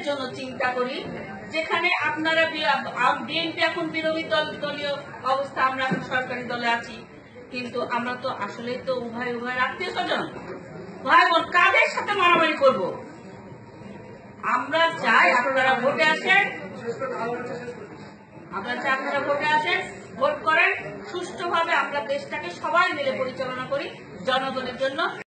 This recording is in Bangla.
জন্য চিন্তা করি, যেখানে আপনারা বিএনপি এখন বিরোধী দলীয় অবস্থা, আমরা এখন সরকারি দলে আছি, কিন্তু আমরা তো আসলে তো উভয় আত্মীয় স্বজন, ভাই বোন, কাদের সাথে মারামারি করব? আমরা চাই আপনারা ভোটে আসেন, ভোট করেন, সুষ্ঠুভাবে আমরা দেশটাকে সবাই মিলে পরিচালনা করি জনগণের জন্য।